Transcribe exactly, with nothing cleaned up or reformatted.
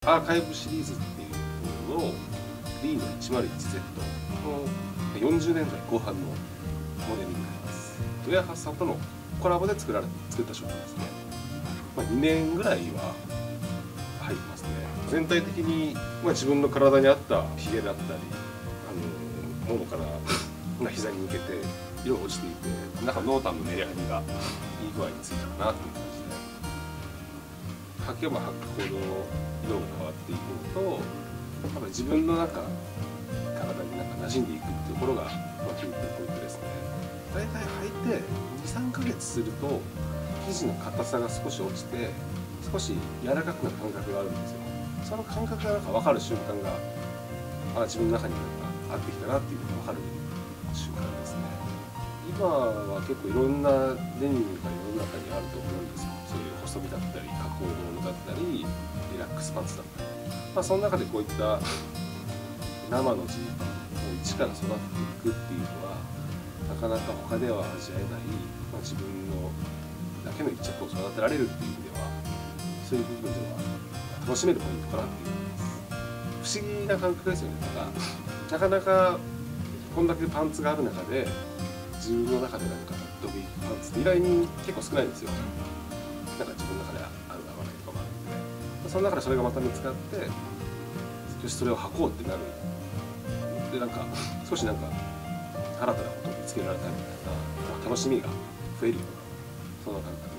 アーカイブシリーズっていうもののリーノ いちまるいちゼット のよんじゅうねんだいこう半のモデルになります。ウェアハウスさんとのコラボで作られ作った商品ですね。まあ、にねんぐらいは入ってますね。全体的に、まあ、自分の体に合ったヒゲだったり、あのももから膝に向けて色が落ちていて、なんか濃淡のメリハリがいい具合についたかなっていう感じで、履けば履くほど色が変わっていくのと、やっぱ自分の中体になんか馴染んでいくっていうところが、まあ、気に入ってるポイントですね。だいたい履いてにさんかげつすると生地の硬さが少し落ちて少し柔らかくなる感覚があるんですよ。その感覚がなんか分かる瞬間が、あ、自分の中になんか合ってきたなっていうのが分かる瞬間ですね。今は結構いろんなデニムが世の中にあると思うんですよ。そういう細身だったり加工物だったりリラックスパンツだったり、まあ、その中でこういった生のジーパンを一から育てていくっていうのはなかなか他では味わえない、まあ、自分のだけの一着を育てられるっていう意味では、そういう部分では楽しめるポイントかなっていう思います。不思議な感覚ですよね。だからなかなかこんだけパンツがある中で自分の中でなんか納得いくパンツって意外に結構少ないんですよ。なんか自分の中で合う合わないとかもあるんで、その中でそれがまた見つかって、よしそれを履こうってなる。でなんか少しなんか新たなことを見つけられたみたいな楽しみが増えるような、そんな感覚